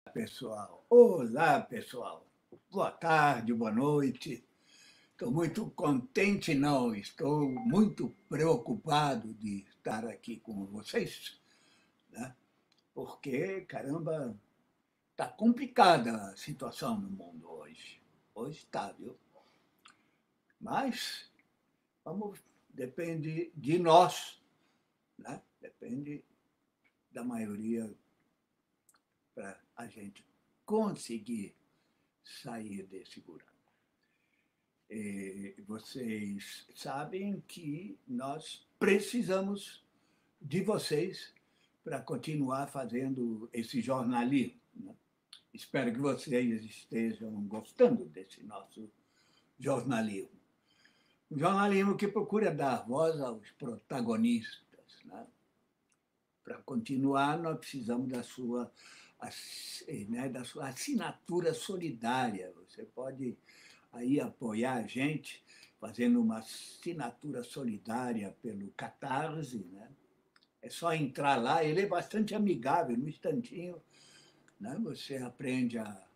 Pessoal. Olá, pessoal. Boa tarde, boa noite. Estou muito contente, não, estou muito preocupado de estar aqui com vocês, né? Porque, caramba, está complicada a situação no mundo hoje. Hoje está, viu? Mas depende de nós, né? Depende da maioria para a gente conseguir sair desse buraco. Vocês sabem que nós precisamos de vocês para continuar fazendo esse jornalismo, né? Espero que vocês estejam gostando desse nosso jornalismo. Um jornalismo que procura dar voz aos protagonistas, né? Para continuar, nós precisamos da sua assinatura solidária. Você pode aí apoiar a gente fazendo uma assinatura solidária pelo Catarse, né? É só entrar lá, ele é bastante amigável, no instantinho, né? Você aprende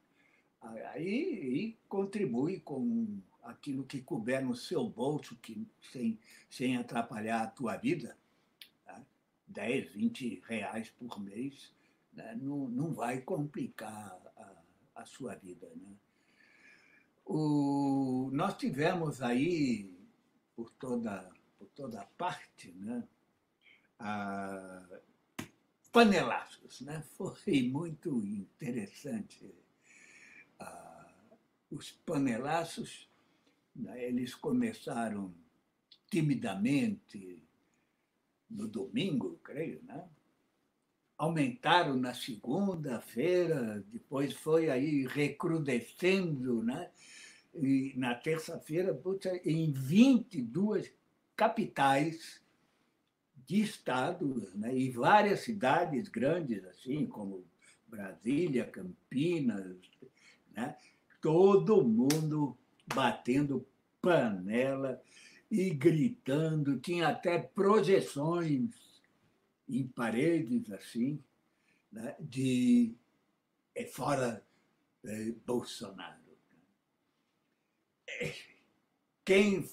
e contribui com aquilo que couber no seu bolso, sem atrapalhar a tua vida, tá? 10, 20 reais por mês, né? Não vai complicar a sua vida, né? Nós tivemos aí, por toda parte, né, a, panelaços, né? Foi muito interessante. Os panelaços, né, eles começaram timidamente no domingo, creio, né? Aumentaram na segunda-feira, depois foi aí recrudescendo, né? E na terça-feira, em 22 capitais de estados, né? E várias cidades grandes, assim como Brasília, Campinas, né? Todo mundo batendo panela e gritando, tinha até projeções em paredes assim, né? De fora Bolsonaro. Quem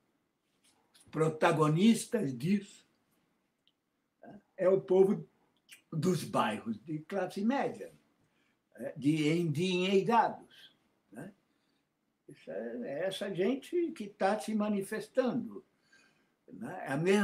protagonistas disso, né, é o povo dos bairros de classe média, de endinheirados, né? Essa gente que está se manifestando, né?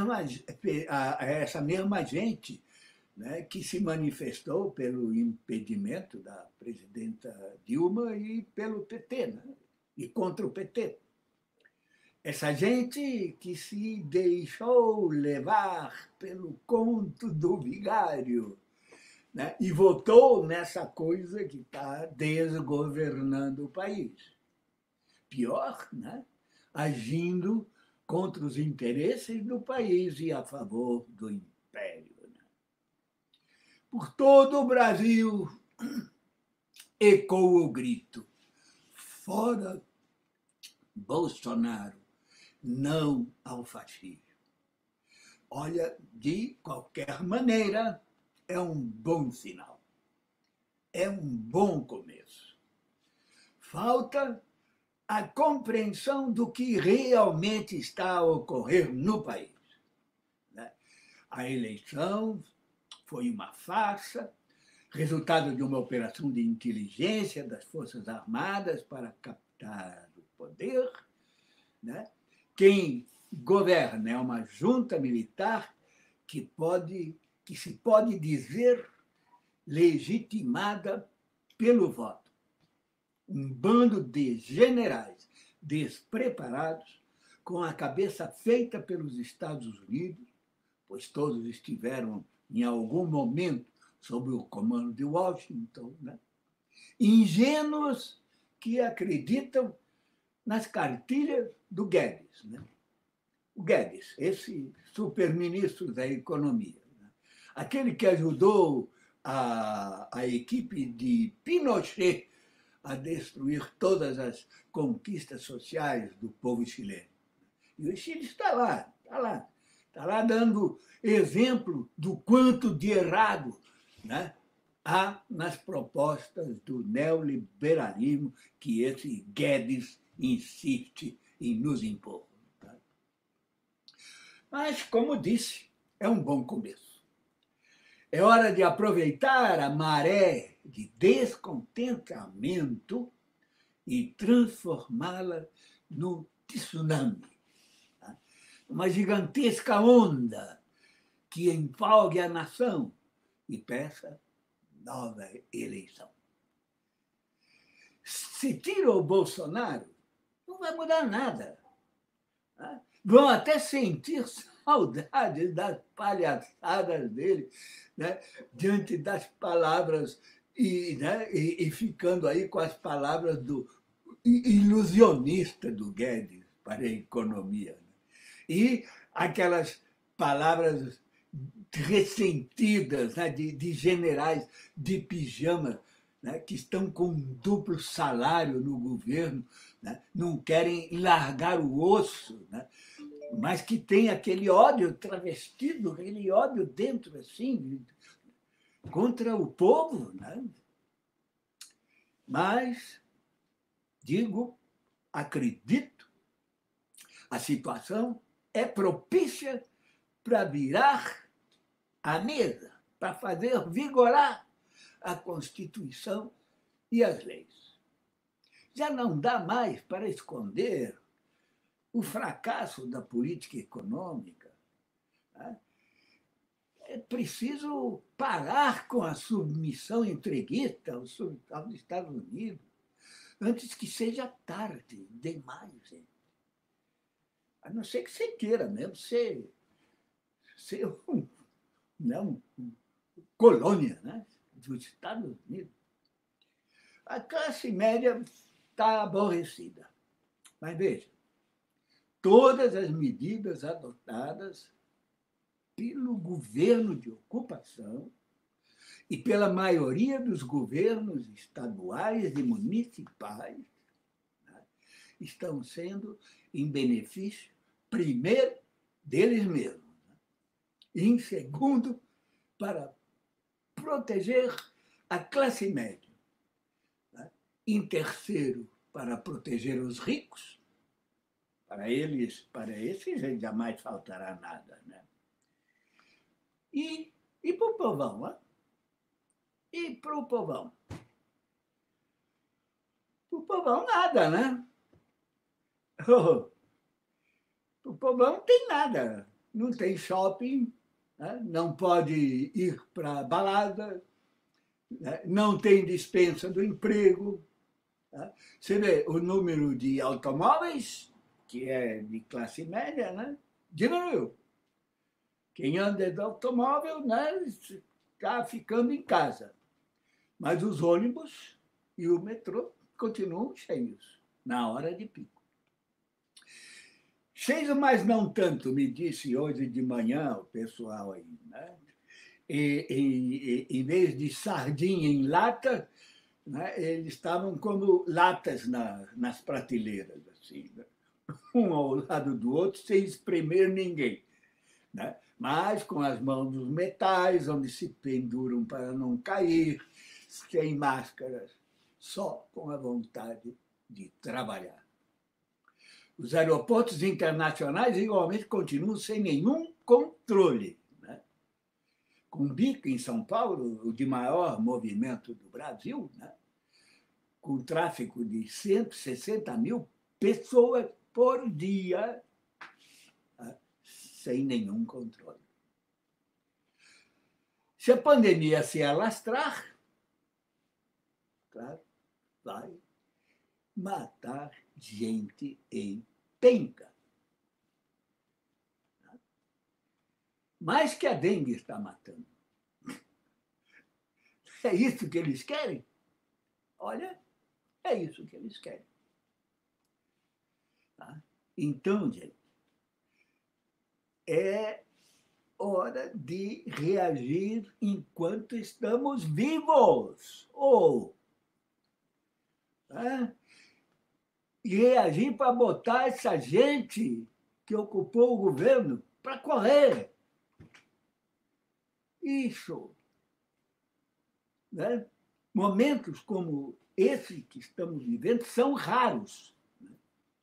Essa mesma gente, né, que se manifestou pelo impedimento da presidenta Dilma e pelo PT, né? E contra o PT. Essa gente que se deixou levar pelo conto do vigário, né? E votou nessa coisa que está desgovernando o país. Pior, né? Agindo contra os interesses do país e a favor do império, né? Por todo o Brasil ecoou o grito: fora Bolsonaro, não ao fascismo. Olha, de qualquer maneira, é um bom sinal. É um bom começo. Falta a compreensão do que realmente está a ocorrer no país, né? A eleição foi uma farsa, resultado de uma operação de inteligência das Forças Armadas para captar o poder, né? Quem governa é uma junta militar que se pode dizer legitimada pelo voto. Um bando de generais despreparados, com a cabeça feita pelos Estados Unidos, pois todos estiveram em algum momento sob o comando de Washington, né? Ingênuos que acreditam nas cartilhas do Guedes, né? O Guedes, esse superministro da economia, né? Aquele que ajudou a equipe de Pinochet a destruir todas as conquistas sociais do povo chileno. E o Chile está lá dando exemplo do quanto de errado, né, há nas propostas do neoliberalismo que esse Guedes insiste em nos impor. Mas, como disse, é um bom começo. É hora de aproveitar a maré de descontentamento e transformá-la num tsunami, uma gigantesca onda que empolgue a nação e peça nova eleição. Se tira o Bolsonaro, não vai mudar nada. Vão até sentir saudades das palhaçadas dele, né, diante das palavras e ficando aí com as palavras do ilusionista do Guedes para a economia. E aquelas palavras ressentidas, né, de generais de pijama, né, que estão com um duplo salário no governo, né, não querem largar o osso, né, mas que tem aquele ódio travestido, aquele ódio dentro, assim, contra o povo. Né? Mas, digo, acredito, a situação é propícia para virar a mesa, para fazer vigorar a Constituição e as leis. Já não dá mais para esconder o fracasso da política econômica. Né? É preciso parar com a submissão entreguista aos Estados Unidos antes que seja tarde demais. Hein? A não ser que você queira mesmo ser não, colônia, né, dos Estados Unidos. A classe média está aborrecida. Mas veja, todas as medidas adotadas pelo governo de ocupação e pela maioria dos governos estaduais e municipais, né, estão sendo em benefício, primeiro, deles mesmos, né, e, em segundo, para proteger a classe média, né, em terceiro, para proteger os ricos. Para esses jamais faltará nada. Né? E para o povão? Né? E para o povão? Para o povão, nada, né? O povão não tem nada. Não tem shopping, né? Não pode ir para balada, né? Não tem dispensa do emprego. Né? Você vê o número de automóveis, que é de classe média, né, diminuiu. Quem anda de automóvel, né, está ficando em casa. Mas os ônibus e o metrô continuam cheios na hora de pico. Cheios, mas não tanto, me disse hoje de manhã o pessoal aí. Né? Em vez de sardinha em lata, né, eles estavam como latas nas prateleiras, assim, né? Um ao lado do outro, sem espremer ninguém. Né? Mas com as mãos nos metais, onde se penduram para não cair, sem máscaras, só com a vontade de trabalhar. Os aeroportos internacionais, igualmente, continuam sem nenhum controle. Né? Cumbica, em São Paulo, o de maior movimento do Brasil, né? Com tráfego de 160 mil pessoas por dia, sem nenhum controle. Se a pandemia se alastrar, claro, vai matar gente em penca. Mais que a dengue está matando. É isso que eles querem? Olha, é isso que eles querem. Tá? Então, gente, é hora de reagir enquanto estamos vivos. Né? E reagir para botar essa gente que ocupou o governo para correr. Isso. né? Momentos como esse que estamos vivendo são raros. Né?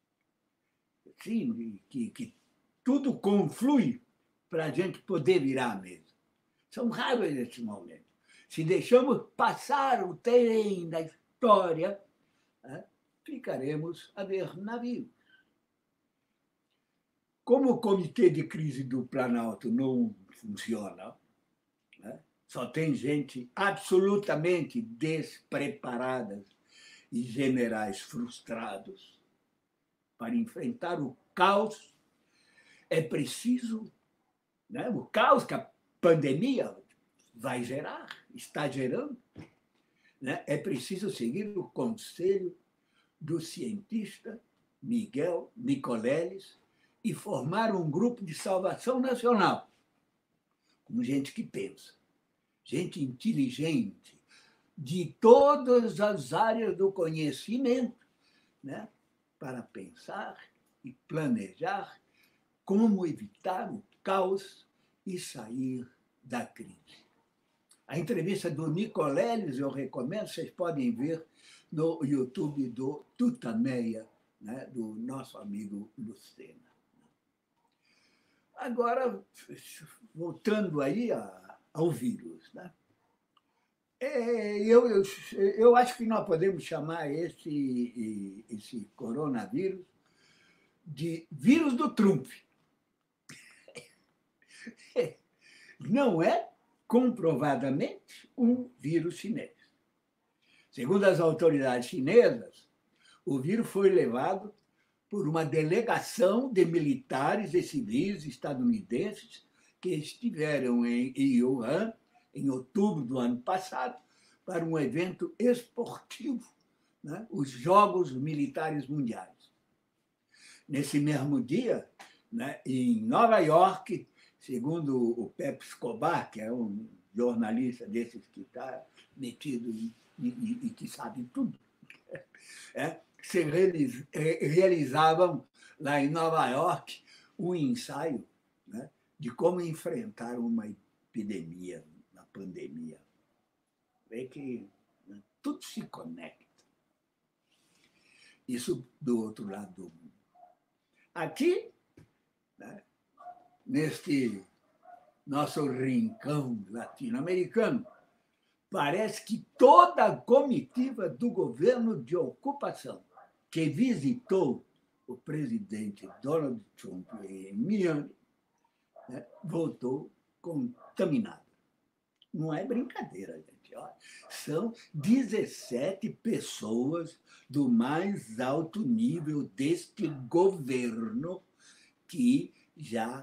Sim, que tudo conflui para a gente poder virar a mesa. São raros esses momentos. Se deixamos passar o trem da história, né, ficaremos a ver navios. Como o comitê de crise do Planalto não funciona, né, só tem gente absolutamente despreparada e generais frustrados para enfrentar o caos, é preciso, né, o caos que a pandemia vai gerar, está gerando, né, é preciso seguir o conselho do cientista Miguel Nicoleles e formar um grupo de salvação nacional, com gente que pensa, gente inteligente, de todas as áreas do conhecimento, né, para pensar e planejar como evitar o caos e sair da crise. A entrevista do Nicoleles eu recomendo, vocês podem ver no YouTube do Tutameia, né, do nosso amigo Lucena. Agora, voltando aí ao vírus, né? Eu acho que nós podemos chamar esse coronavírus de vírus do Trump. Não é comprovadamente um vírus chinês. Segundo as autoridades chinesas, o vírus foi levado por uma delegação de militares e civis estadunidenses que estiveram em Wuhan em outubro do ano passado para um evento esportivo, né, os Jogos Militares Mundiais. Nesse mesmo dia, né, em Nova York, segundo o Pepe Escobar, que é um jornalista desses que está metido e que sabe tudo, se realizavam lá em Nova York um ensaio, né, de como enfrentar uma epidemia, uma pandemia. Vê que, né, tudo se conecta. Isso do outro lado do mundo. Aqui, né, neste nosso rincão latino-americano, parece que toda a comitiva do governo de ocupação que visitou o presidente Donald Trump em Miami, né, voltou contaminada. Não é brincadeira, gente. Olha, são 17 pessoas do mais alto nível deste governo que já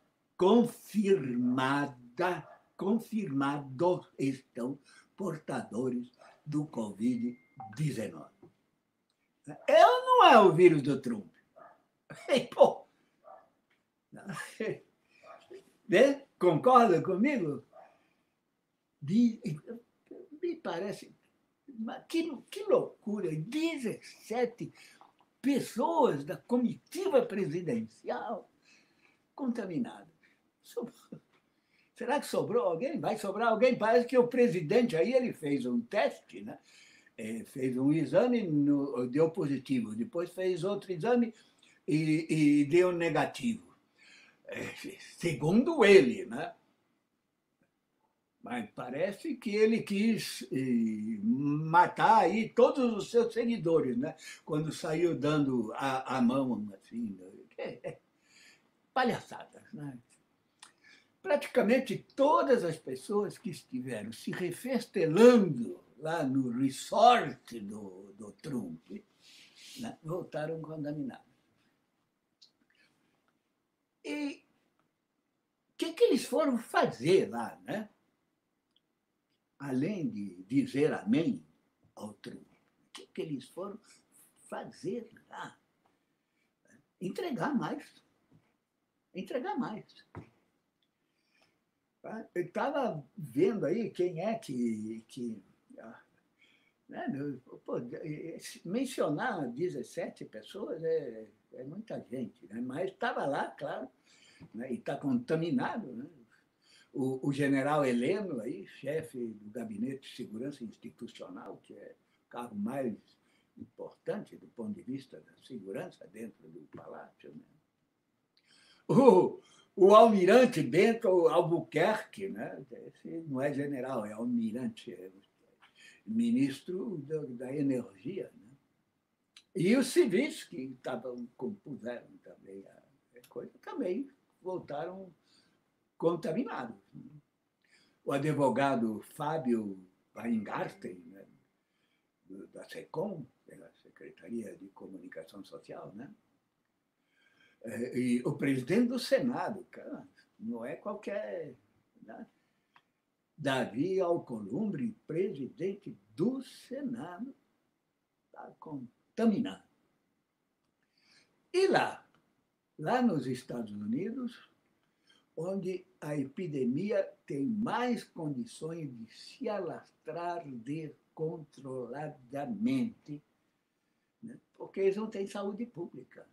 confirmados estão portadores do Covid-19. Eu não é o vírus do Trump. Pô, né? Concorda comigo? Me parece. Que loucura! 17 pessoas da comitiva presidencial contaminadas. Será que sobrou alguém? Vai sobrar alguém? Parece que o presidente aí ele fez um teste, né? Fez um exame, deu positivo. Depois fez outro exame e deu negativo. Segundo ele, né? Mas parece que ele quis matar aí todos os seus seguidores, né? Quando saiu dando a mão, assim. Palhaçadas, né? Praticamente todas as pessoas que estiveram se refestelando lá no resort do Trump, né, voltaram contaminados. E o que eles foram fazer lá, né? Além de dizer amém ao Trump, o que eles foram fazer lá? Entregar mais. Entregar mais. Eu estava vendo aí quem é que né, pô, mencionar 17 pessoas é muita gente, né? Mas estava lá, claro, né, e está contaminado. Né? o general Heleno, aí, chefe do Gabinete de Segurança Institucional, que é o cargo mais importante do ponto de vista da segurança dentro do palácio. Né? O almirante Bento Albuquerque, né? Esse não é general, é almirante, é ministro da Energia. Né? E os civis que compuseram também a coisa, também voltaram contaminados. Né? O advogado Fábio Weingarten, né? Da SECOM, da Secretaria de Comunicação Social, né? E o presidente do Senado, cara, não é qualquer... Né? Davi Alcolumbre, presidente do Senado, está contaminado. E lá nos Estados Unidos, onde a epidemia tem mais condições de se alastrar descontroladamente, né? Porque eles não têm saúde pública.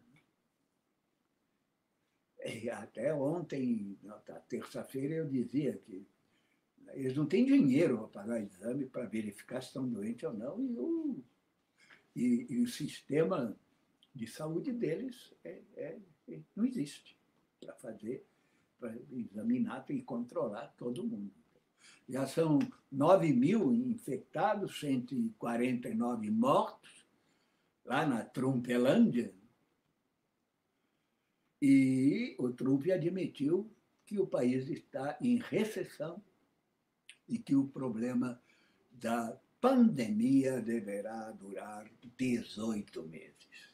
E até ontem, na terça-feira, eu dizia que eles não têm dinheiro para pagar exame para verificar se estão doentes ou não, e o sistema de saúde deles não existe para examinar e controlar todo mundo. Já são 9 mil infectados, 149 mortos, lá na Trumpelândia, e o Trump admitiu que o país está em recessão e que o problema da pandemia deverá durar 18 meses.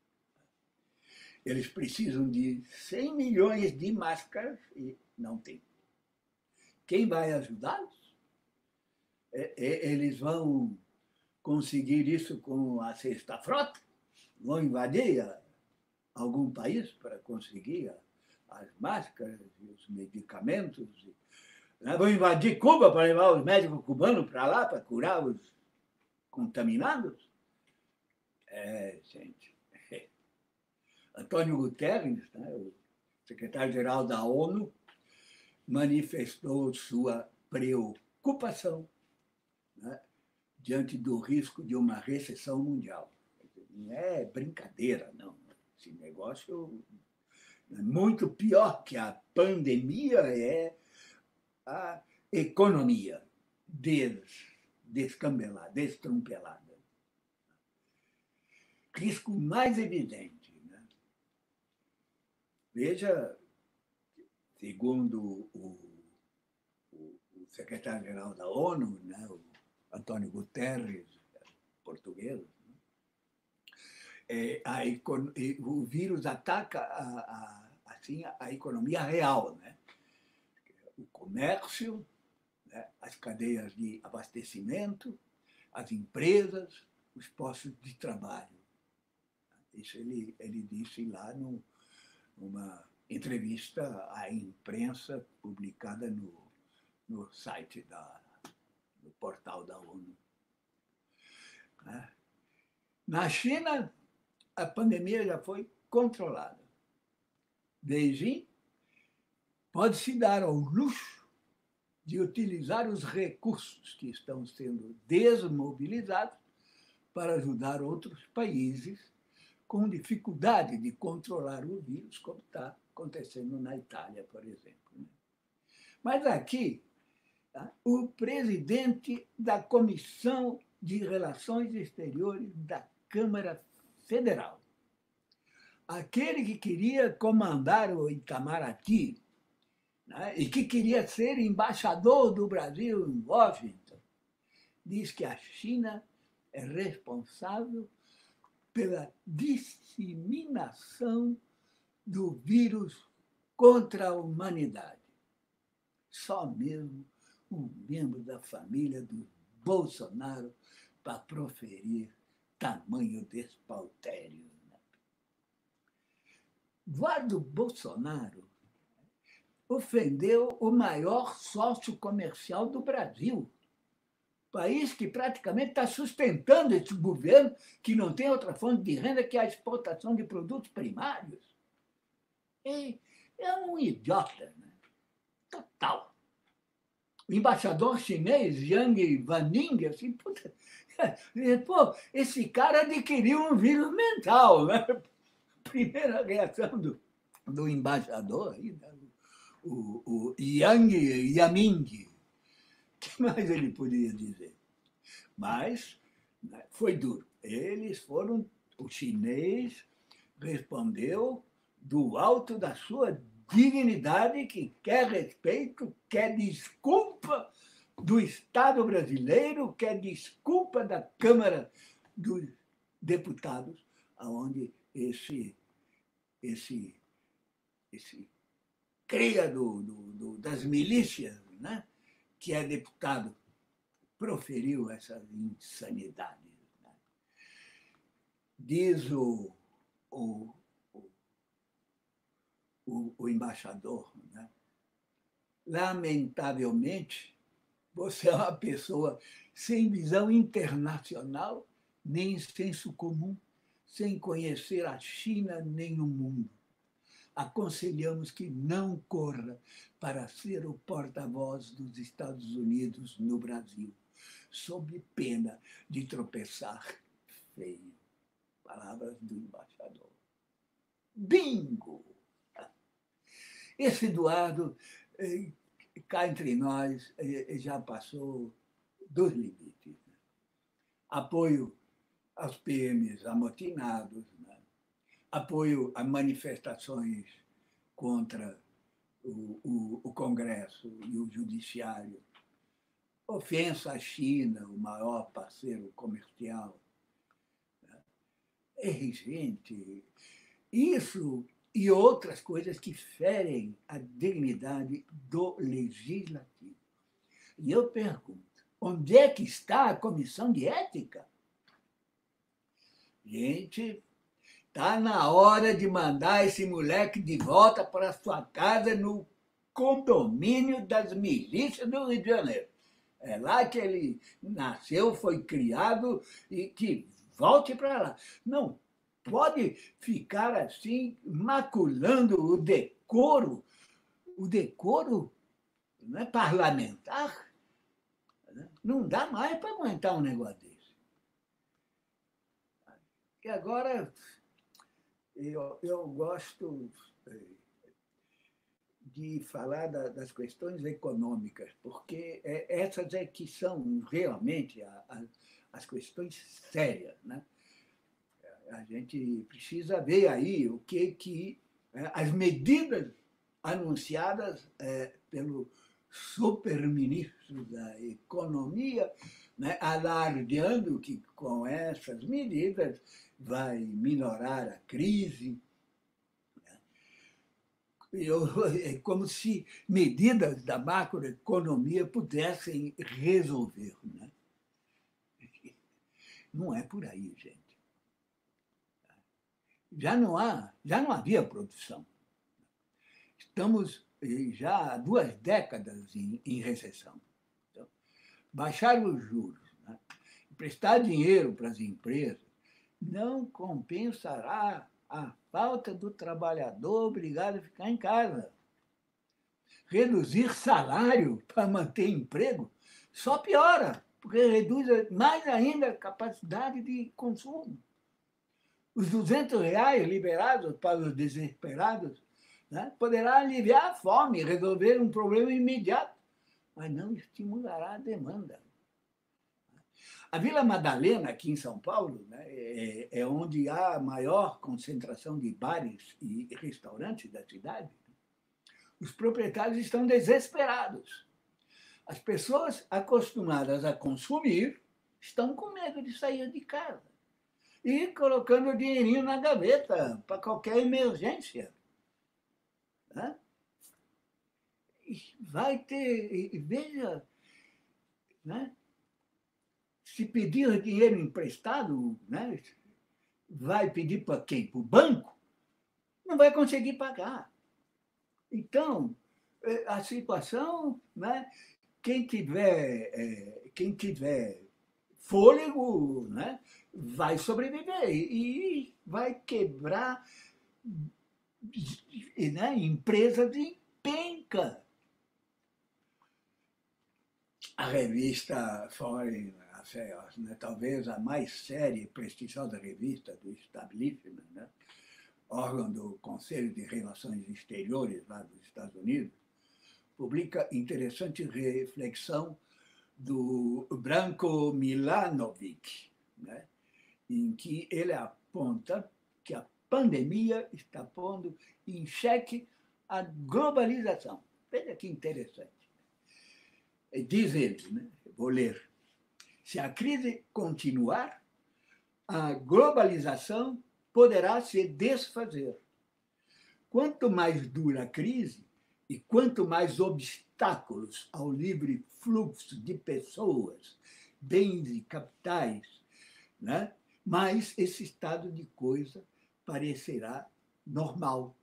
Eles precisam de 100 milhões de máscaras e não tem. Quem vai ajudá-los? Eles vão conseguir isso com a sexta frota? Vão invadir algum país para conseguir as máscaras e os medicamentos? Vão invadir Cuba para levar os médicos cubanos para lá para curar os contaminados? Gente. Antônio Guterres, né, o secretário-geral da ONU, manifestou sua preocupação, né, diante do risco de uma recessão mundial. Não é brincadeira, não. Esse negócio é muito pior que a pandemia, é a economia descambelada, destrumpelada. Risco mais evidente. Né? Veja, segundo o secretário-geral da ONU, né, o Antônio Guterres, português, o vírus ataca assim, a economia real, né? O comércio, né? As cadeias de abastecimento, as empresas, os postos de trabalho. Isso ele disse lá numa entrevista à imprensa publicada no site no portal da ONU. Na China, a pandemia já foi controlada. Beijing pode se dar ao luxo de utilizar os recursos que estão sendo desmobilizados para ajudar outros países com dificuldade de controlar o vírus, como está acontecendo na Itália, por exemplo. Mas aqui, o presidente da Comissão de Relações Exteriores da Câmara Federal, aquele que queria comandar o Itamaraty, né, e que queria ser embaixador do Brasil em Washington, diz que a China é responsável pela disseminação do vírus contra a humanidade. Só mesmo um membro da família do Bolsonaro para proferir tamanho despautério. Eduardo Bolsonaro ofendeu o maior sócio comercial do Brasil, país que praticamente está sustentando esse governo, que não tem outra fonte de renda que a exportação de produtos primários. É um idiota, né? Total. o embaixador chinês, Yang Wanning, assim, puta, pô, esse cara adquiriu um vírus mental, né? Primeira reação do embaixador, o Yang Yaming, o que mais ele podia dizer? Mas foi duro. O chinês respondeu do alto da sua dignidade, que quer respeito, quer desculpa do Estado brasileiro, quer desculpa da Câmara dos Deputados, onde esse cria das milícias, né, que é deputado, proferiu essas insanidades. Né? Diz o embaixador, né? Lamentavelmente, você é uma pessoa sem visão internacional, nem senso comum, sem conhecer a China nem o mundo. Aconselhamos que não corra para ser o porta-voz dos Estados Unidos no Brasil, sob pena de tropeçar feio. Palavras do embaixador. Bingo! Esse Eduardo, cá entre nós, já passou dos limites. Né? Apoio aos PMs amotinados, né? Apoio a manifestações contra o Congresso e o Judiciário, ofensa à China, o maior parceiro comercial. Gente, isso e outras coisas que ferem a dignidade do legislativo. E eu pergunto, onde é que está a comissão de ética? Gente, está na hora de mandar esse moleque de volta para sua casa no condomínio das milícias do Rio de Janeiro. É lá que ele nasceu, foi criado e que volte para lá. Não pode ficar assim, maculando o decoro não é parlamentar. Não dá mais para aguentar um negócio desse. E agora, eu gosto de falar das questões econômicas, porque essas é que são realmente as questões sérias, né? A gente precisa ver aí o que as medidas anunciadas pelo superministro da Economia, né, alardeando que com essas medidas vai minorar a crise. É como se medidas da macroeconomia pudessem resolver. Né? Não é por aí, gente. Já não havia produção. Estamos já há 2 décadas em recessão. Então, baixar os juros, né? Emprestar dinheiro para as empresas não compensará a falta do trabalhador obrigado a ficar em casa. Reduzir salário para manter emprego só piora, porque reduz mais ainda a capacidade de consumo. Os R$ 200 liberados para os desesperados, né, poderá aliviar a fome, resolver um problema imediato, mas não estimulará a demanda. A Vila Madalena, aqui em São Paulo, né, é onde há a maior concentração de bares e restaurantes da cidade. Os proprietários estão desesperados. As pessoas acostumadas a consumir estão com medo de sair de casa e colocando o dinheirinho na gaveta para qualquer emergência. Né? Vai ter, veja, né? Se pedir dinheiro emprestado, né? Vai pedir para quem? Para o banco? Não vai conseguir pagar. Então, a situação, né? Quem tiver fôlego, né? Vai sobreviver e vai quebrar, né? Empresas em penca. a revista Foreign Affairs, né? Talvez a mais séria e prestigiosa revista do establishment, né? Órgão do Conselho de Relações Exteriores lá dos Estados Unidos, publica interessante reflexão do Branko Milanovic, né? Em que ele aponta que a pandemia está pondo em xeque a globalização. Veja que interessante. Diz ele, né? Vou ler: se a crise continuar, a globalização poderá se desfazer. Quanto mais dura a crise e quanto mais obstáculos ao livre fluxo de pessoas, bens e capitais, né, mais esse estado de coisa parecerá normal.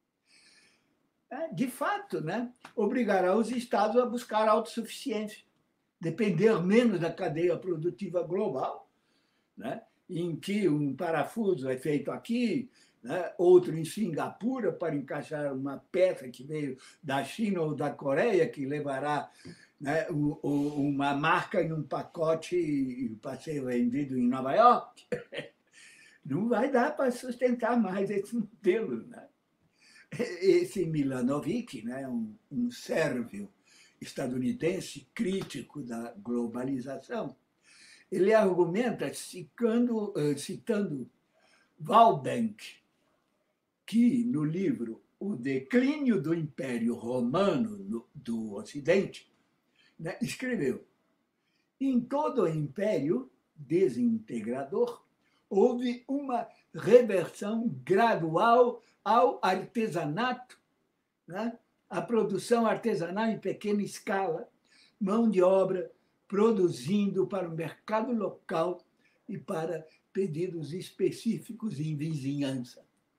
De fato, né, obrigará os Estados a buscar autossuficiência, depender menos da cadeia produtiva global, né, em que um parafuso é feito aqui, né, outro em Singapura para encaixar uma peça que veio da China ou da Coreia, que levará, né, uma marca em um pacote para ser vendido em Nova York. Não vai dar para sustentar mais esse modelo, né? Esse Milanovic, né, um sérvio estadunidense crítico da globalização, ele argumenta citando Waldenck, que no livro O Declínio do Império Romano do Ocidente, né, escreveu: em todo o império desintegrador houve uma reversão gradual ao artesanato, né? A produção artesanal em pequena escala, mão de obra produzindo para o mercado local e para pedidos específicos em vizinhança.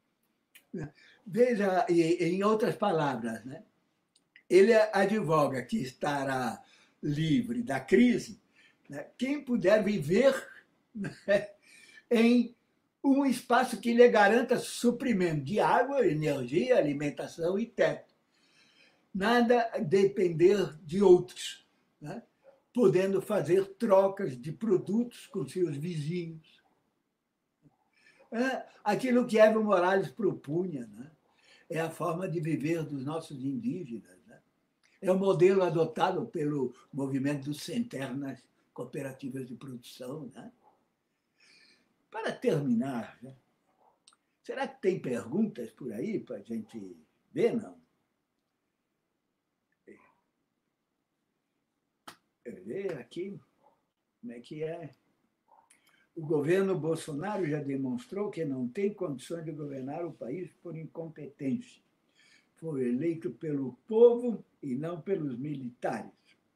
Veja, em outras palavras, né? Ele advoga que estará livre da crise, né, quem puder viver, né, em um espaço que lhe garanta suprimento de água, energia, alimentação e teto. Nada depender de outros, né? Podendo fazer trocas de produtos com seus vizinhos. Aquilo que Evo Morales propunha, né? É a forma de viver dos nossos indígenas. Né? É o modelo adotado pelo movimento dos sem terra nas cooperativas de produção. Né? Para terminar, né? Será que tem perguntas por aí para a gente ver, não? Ver aqui como é que é. O governo Bolsonaro já demonstrou que não tem condições de governar o país por incompetência. Foi eleito pelo povo e não pelos militares.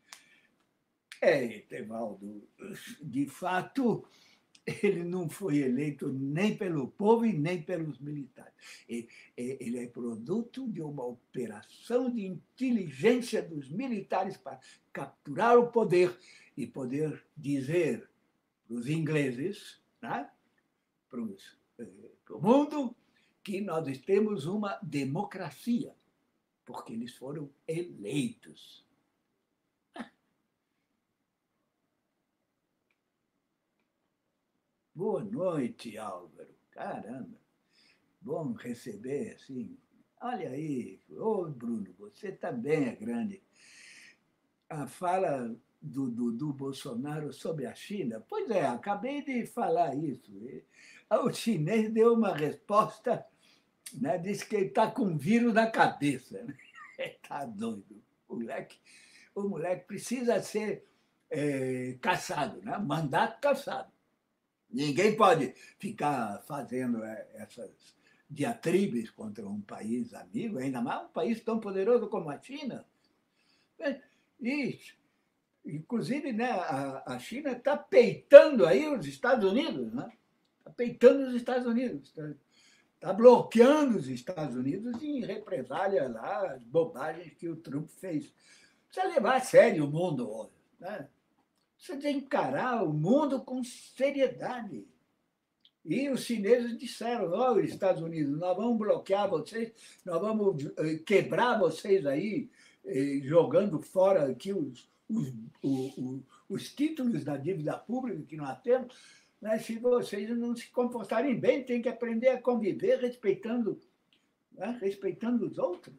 Etevaldo, de fato, ele não foi eleito nem pelo povo e nem pelos militares. Ele é produto de uma operação de inteligência dos militares para capturar o poder e poder dizer para os ingleses, né, para o mundo, que nós temos uma democracia, porque eles foram eleitos. Boa noite, Álvaro. Caramba, bom receber assim. Olha aí, ô Bruno, você também é grande. A fala do Bolsonaro sobre a China, pois é, acabei de falar isso. O chinês deu uma resposta, né, disse que ele está com vírus na cabeça. Está doido. O moleque precisa ser caçado, né? Mandato caçado. Ninguém pode ficar fazendo essas diatribes contra um país amigo, ainda mais um país tão poderoso como a China. E, inclusive, né, a China está peitando aí os Estados Unidos, né? Está peitando os Estados Unidos, está bloqueando os Estados Unidos em represália lá as bobagens que o Trump fez. Precisa levar a sério o mundo hoje, né? Precisa encarar o mundo com seriedade. E os chineses disseram: ó, oh, Estados Unidos, nós vamos bloquear vocês, nós vamos quebrar vocês aí, jogando fora aqui os, os títulos da dívida pública que nós temos, né? Se vocês não se comportarem bem, tem que aprender a conviver respeitando, né? Respeitando os outros.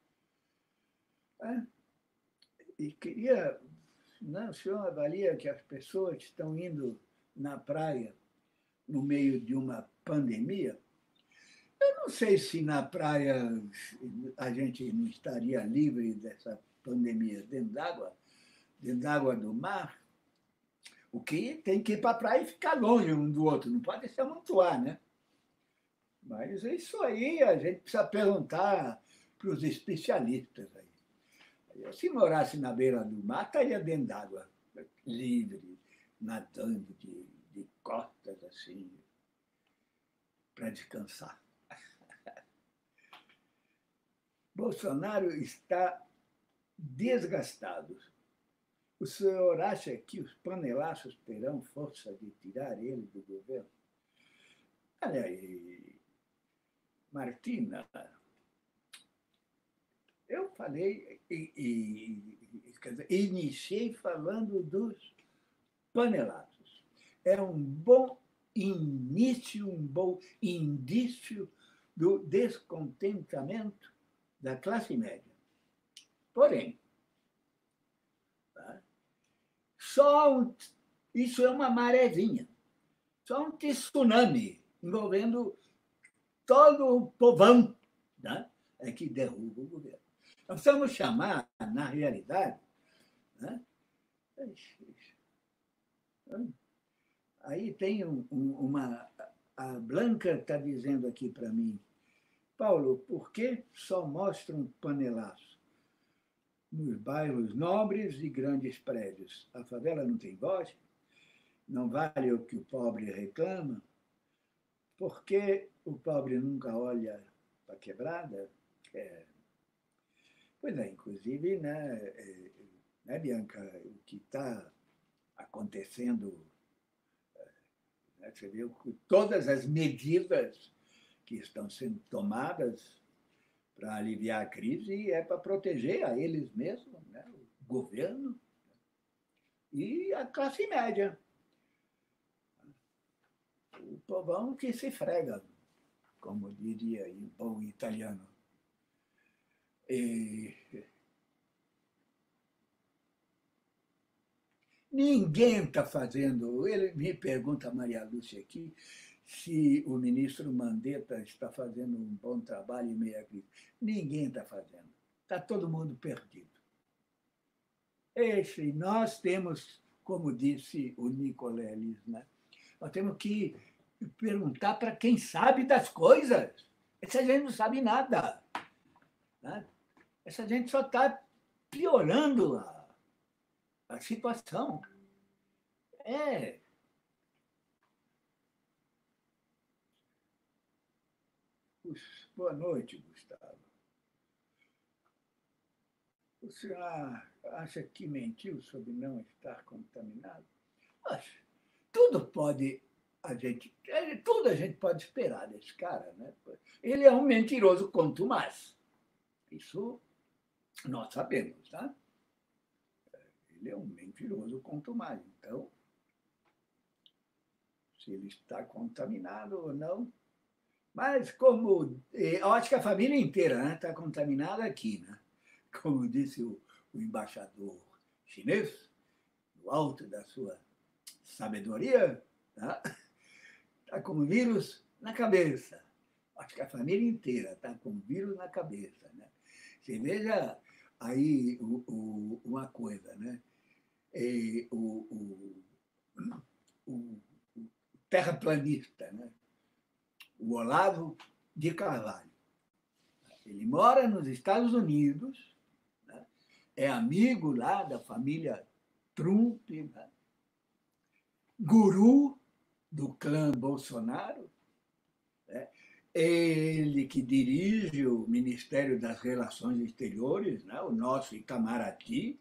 Né? E queria... Não, o senhor avalia que as pessoas estão indo na praia no meio de uma pandemia? Eu não sei se na praia a gente não estaria livre dessa pandemia dentro d'água do mar. O que tem que ir para a praia e ficar longe um do outro, não pode se amontoar, né? Mas isso aí a gente precisa perguntar para os especialistas aí. Eu, se morasse na beira do mar, estaria dentro d'água, livre, nadando de costas assim, para descansar. Bolsonaro está desgastado. O senhor acha que os panelaços terão força de tirar ele do governo? Olha aí, Martina, eu falei quer dizer, iniciei falando dos panelaços. É um bom início, um bom indício do descontentamento da classe média. Porém, tá? Isso é uma marezinha, só um tsunami envolvendo todo o povão, né? É que derruba o governo. Nós precisamos chamar, na realidade, né? Aí tem uma... A Blanca está dizendo aqui para mim, Paulo, por que só mostram panelaço nos bairros nobres e grandes prédios? A favela não tem voz? Não vale o que o pobre reclama? Por que o pobre nunca olha para a quebrada? Pois é, inclusive, né, Bianca, o que está acontecendo, né, você viu que todas as medidas que estão sendo tomadas para aliviar a crise é para proteger a eles mesmos, né, o governo e a classe média. O povão que se frega, como diria em bom italiano. E ninguém está fazendo. Ele me pergunta, Maria Lúcia, aqui, se o ministro Mandetta está fazendo um bom trabalho em meio à crise. Ninguém está fazendo. Está todo mundo perdido. Nós temos, como disse o Nicoleles, né? Nós temos que perguntar para quem sabe das coisas. Essa gente não sabe nada. Né? Essa gente só está piorando a situação. Boa noite, Gustavo. O senhor acha que mentiu sobre não estar contaminado? Poxa, tudo a gente pode esperar desse cara, né? Ele é um mentiroso contumaz. Isso nós sabemos, tá? Ele é um mentiroso contumaz. Então, se ele está contaminado ou não. Mas como... Eu acho que a família inteira, né, está contaminada aqui, né? Como disse o embaixador chinês, no alto da sua sabedoria, tá? Está com o vírus na cabeça. Acho que a família inteira está com o vírus na cabeça, né? Você veja aí uma coisa, né? O terraplanista, né? O Olavo de Carvalho. Ele mora nos Estados Unidos, né? É amigo lá da família Trump, né? Guru do clã Bolsonaro, né? Ele que dirige o Ministério das Relações Exteriores, né? O nosso Itamaraty,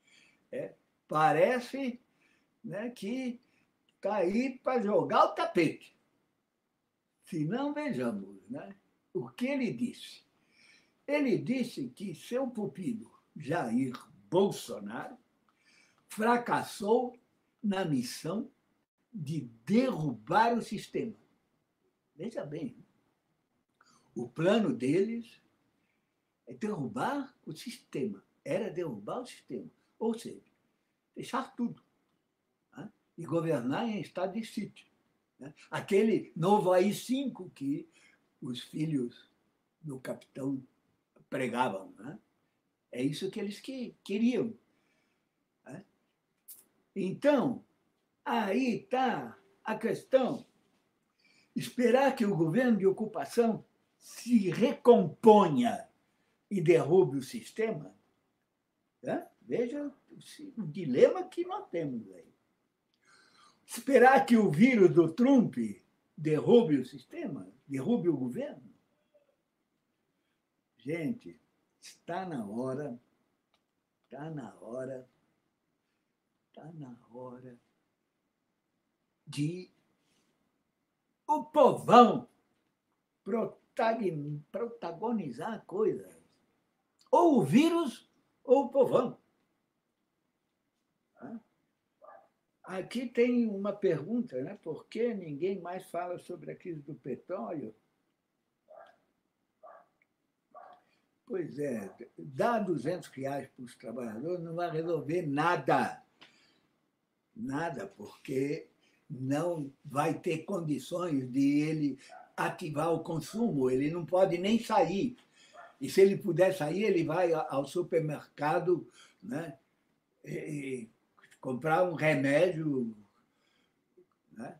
parece, né, que está aí para jogar o tapete. Se não, vejamos, né, o que ele disse. Ele disse que seu pupilo, Jair Bolsonaro, fracassou na missão de derrubar o sistema. Veja bem, o plano deles é derrubar o sistema, era derrubar o sistema, ou seja, fechar tudo, né? E governar em estado de sítio. Né? Aquele novo AI-5 que os filhos do capitão pregavam. Né? É isso que eles queriam. Né? Então, aí está a questão. Esperar que o governo de ocupação se recomponha e derrube o sistema, né? Veja o dilema que nós temos aí. Esperar que o vírus do Trump derrube o sistema, derrube o governo. Gente, está na hora de o povão protagonizar coisas. Ou o vírus ou o povão. Aqui tem uma pergunta, né? Por que ninguém mais fala sobre a crise do petróleo? Pois é, dar R$200 para os trabalhadores não vai resolver nada. Nada, porque não vai ter condições de ele ativar o consumo, ele não pode nem sair. E se ele puder sair, ele vai ao supermercado, né, e comprar um remédio. Né?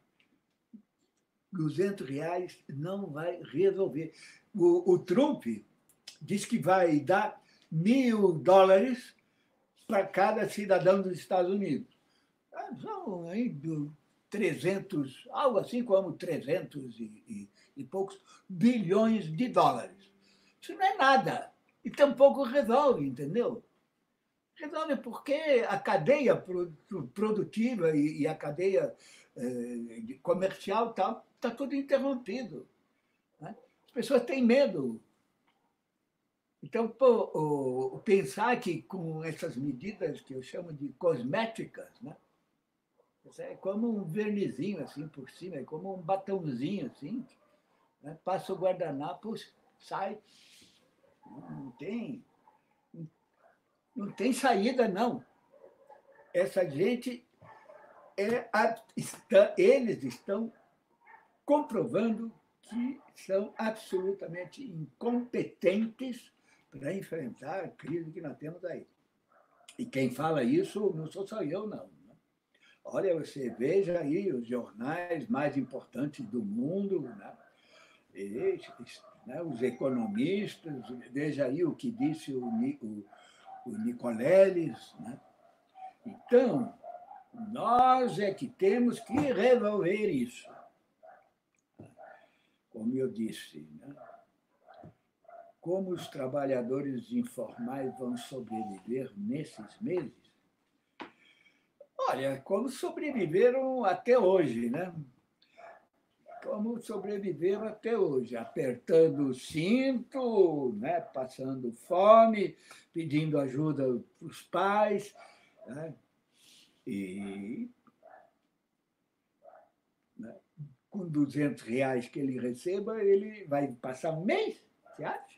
R$200 não vai resolver. O Trump diz que vai dar $1.000 para cada cidadão dos Estados Unidos. São aí 300, algo assim como 300 e poucos bilhões de dólares. Isso não é nada. E tampouco resolve, entendeu? Resolve porque a cadeia produtiva e a cadeia comercial está tudo interrompido. Né? As pessoas têm medo. Então, pensar que com essas medidas que eu chamo de cosméticas, né? É como um vernizinho assim por cima, é como um batonzinho assim, né? Passa o guardanapo, sai. Não tem saída, não. Essa gente, eles estão comprovando que são absolutamente incompetentes para enfrentar a crise que nós temos aí. E quem fala isso não sou só eu, não. Olha, você veja aí os jornais mais importantes do mundo, né? Os economistas, veja aí o que disse o Nicoleles. Né? Então, nós é que temos que resolver isso. Como eu disse, né? Como os trabalhadores informais vão sobreviver nesses meses? Olha, como sobreviveram até hoje, né? Como sobreviveram até hoje, apertando o cinto, né? Passando fome, pedindo ajuda para os pais, né? E né? Com R$200 que ele receba, ele vai passar um mês, você acha?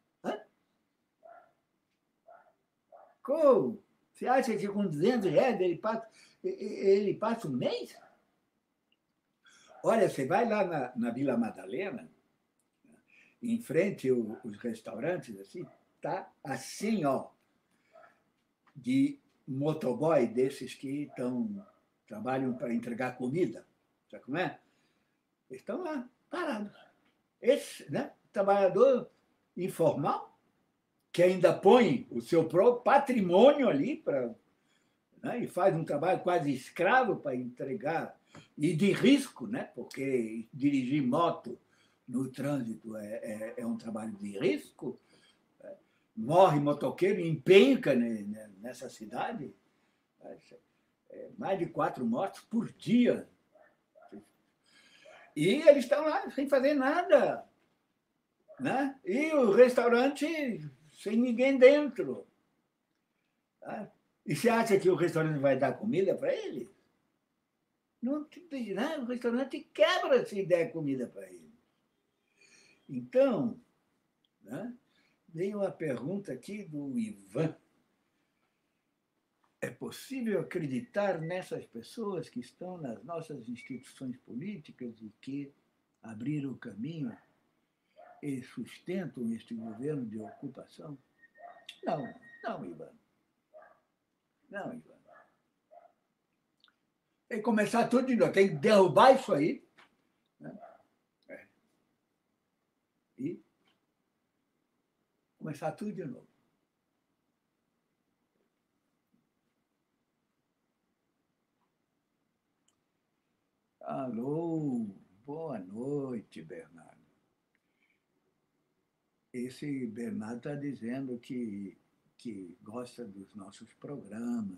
Como? Você acha que com R$200 ele passa um mês? Olha, você vai lá na Vila Madalena, em frente aos restaurantes, assim, tá assim, ó, de motoboy desses que trabalham para entregar comida. Sabe como é? Eles estão lá, parados. Esse, né, trabalhador informal, que ainda põe o seu próprio patrimônio ali né, e faz um trabalho quase escravo para entregar, e de risco, né, porque dirigir moto no trânsito é um trabalho de risco. Morre motoqueiro, empenca nessa cidade. Mais de 4 mortes por dia. E eles estão lá sem fazer nada. Né? E o restaurante sem ninguém dentro. Tá? E você acha que o restaurante vai dar comida para ele? Não, o restaurante quebra se der comida para ele. Então, né, veio uma pergunta aqui do Ivan. É possível acreditar nessas pessoas que estão nas nossas instituições políticas e que abriram o caminho e sustentam este governo de ocupação? Não, não, Ivan. Não, Ivan. Tem que começar tudo de novo, tem que derrubar isso aí, né? E começar tudo de novo. Alô, boa noite, Bernardo. Esse Bernardo está dizendo que gosta dos nossos programas.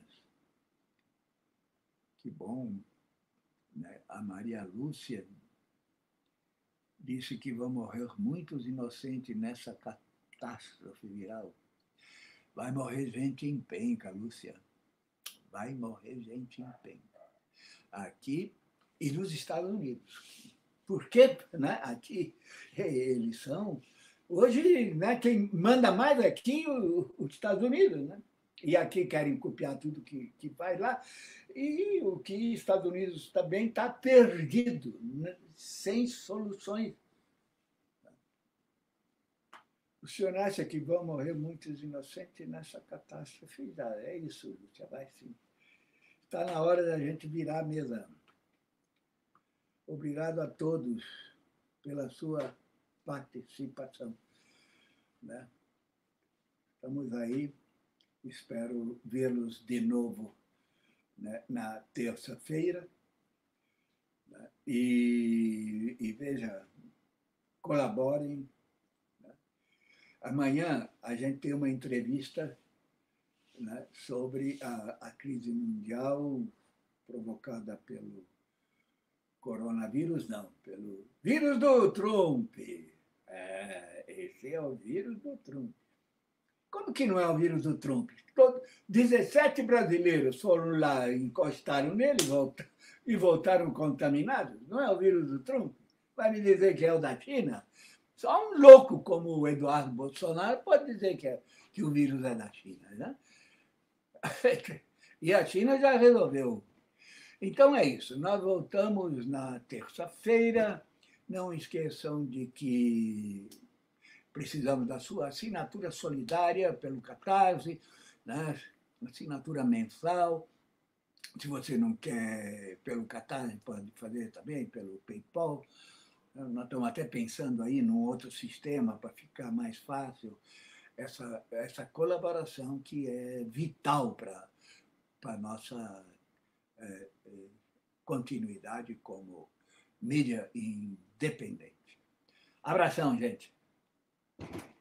Que bom. Né? A Maria Lúcia disse que vão morrer muitos inocentes nessa catástrofe viral. Vai morrer gente em penca, Lúcia. Vai morrer gente em penca. Aqui e nos Estados Unidos. Porque, né, aqui eles são... Hoje, né, quem manda mais aqui os Estados Unidos, né? E aqui querem copiar tudo que faz lá. E o que Estados Unidos também está perdido, né, sem soluções. O senhor acha que vão morrer muitos inocentes nessa catástrofe? É isso, Lúcia, vai sim. Está na hora da gente virar a mesa. Obrigado a todos pela sua participação. Né? Estamos aí, espero vê-los de novo, né, na terça-feira. Né? E veja, colaborem. Né? Amanhã a gente tem uma entrevista, né, sobre a crise mundial provocada pelo coronavírus, não, pelo vírus do Trump. Esse é o vírus do Trump. Como que não é o vírus do Trump? 17 brasileiros foram lá, encostaram nele e voltaram contaminados. Não é o vírus do Trump? Vai me dizer que é o da China? Só um louco como o Eduardo Bolsonaro pode dizer que o vírus é da China. Né? E a China já resolveu. Então é isso. Nós voltamos na terça-feira. Não esqueçam de que precisamos da sua assinatura solidária pelo Catarse, né? Assinatura mensal. Se você não quer pelo Catarse, pode fazer também pelo PayPal. Nós estamos até pensando aí num outro sistema para ficar mais fácil essa colaboração que é vital para a nossa continuidade como mídia independente. Abração, gente.